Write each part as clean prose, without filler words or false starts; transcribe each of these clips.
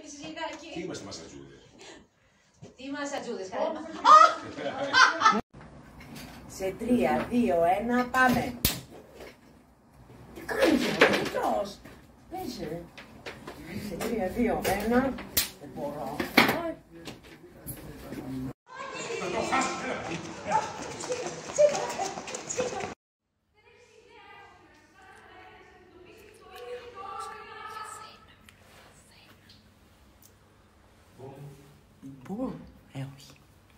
σταματήσεις λιγάκι. Τι είμαστε μασατζούδες. Τι μασατζούδες, καλά. Σε 3, 2, 1, πάμε. Τι κάνεις εδώ, μικρός. Πες, σε 3, 2, 1, δεν μπορώ. Πού, όχι.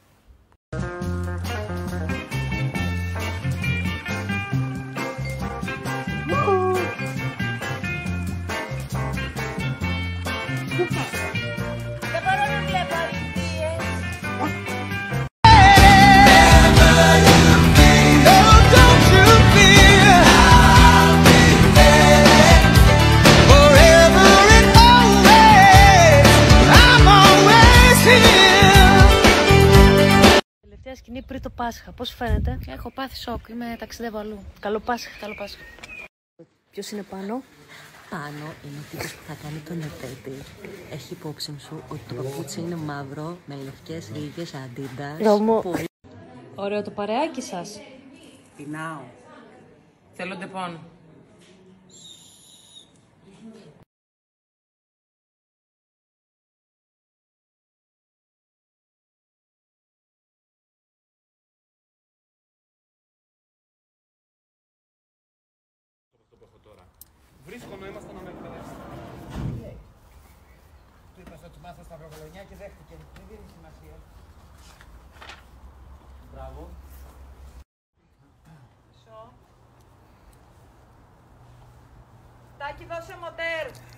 Δεν μπορώ να βλέπω αληθείες. Τελευταία σκηνή πριν το Πάσχα. Πώς φαίνεται? Έχω πάθει σοκ. Ταξιδεύω αλλού. Καλό Πάσχα. Καλό Πάσχα. Ποιος είναι πάνω? Πάνω είναι ο τύπος που θα κάνει τον ετέτη. Έχει υπόψη σου ότι το παπούτσι είναι μαύρο με λευκές ρίγες Adidas. Πολύ... Ωραίο το παρεάκι σας. Πεινάω. Θέλω ντεπών. Βρίσκω νόημα στο να με εκπαιδεύσει. Του είπα ότι μάθα στα προβολονιά και δέχτηκε. Δεν δίνει σημασία. Μπράβο. Τάκη, δώσε μοντέρ.